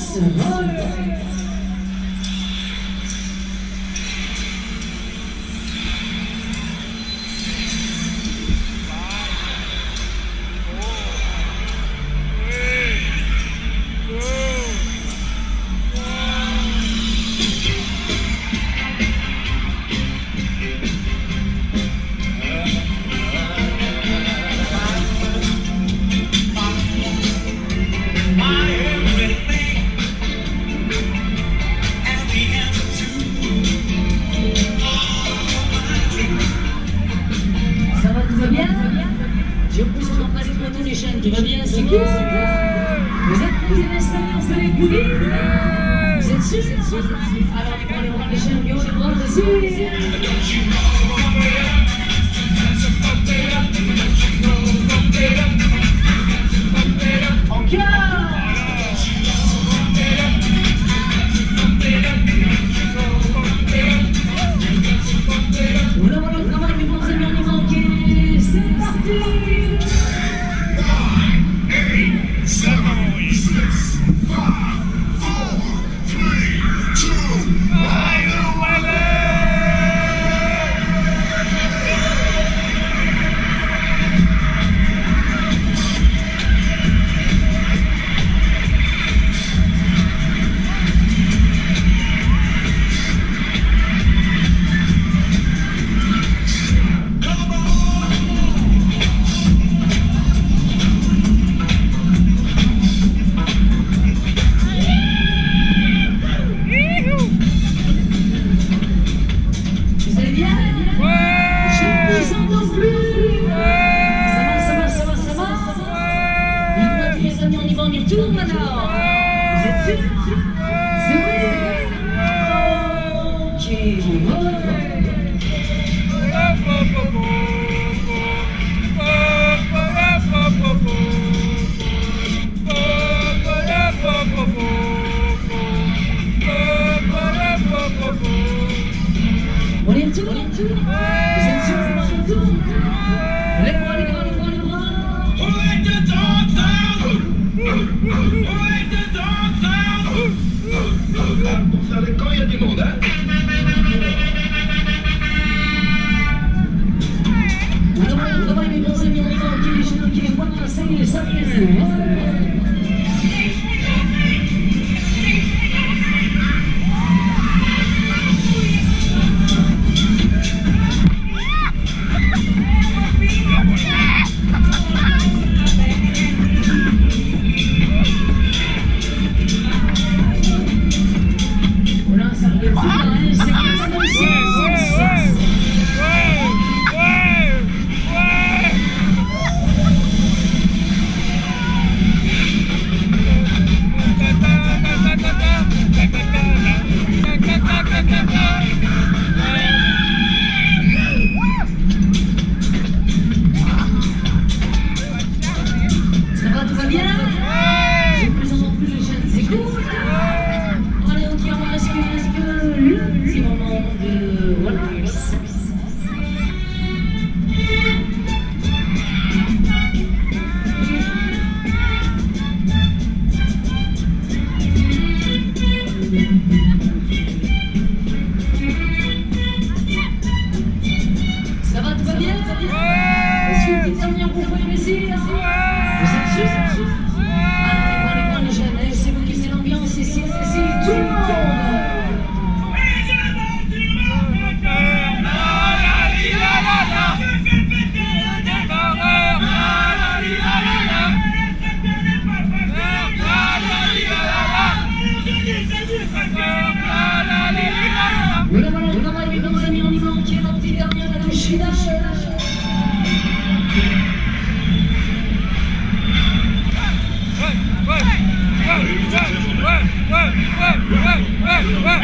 Je vous présente en pratique pour tous les chaînes qui va bien, c'est qui? Vous êtes prêts à installer, vous allez couler? Vous êtes sûrs? Alors, on va aller voir les chaînes qui ont les bras dessus. Tout maintenant. Vous êtes sûrs? C'est on est tout? Vous êtes sûrs? C'est tout? Les bras, les bras, les bras, les bras. Pour faire les camps, il y a du monde, hein? Vous mes bons amis, on va les jeunes qui les voient dans la scène, ils savent les Ça va, tout va bien? Est-ce que vous êtes bien pour faire plaisir? Vous êtes sûrs? Alors, les jeunes, c'est vous qui mettez l'ambiance ici, c'est tout le monde! Voilà, mes bons amis, on y va, qui est notre petit dernier à la touche finale. Ouais.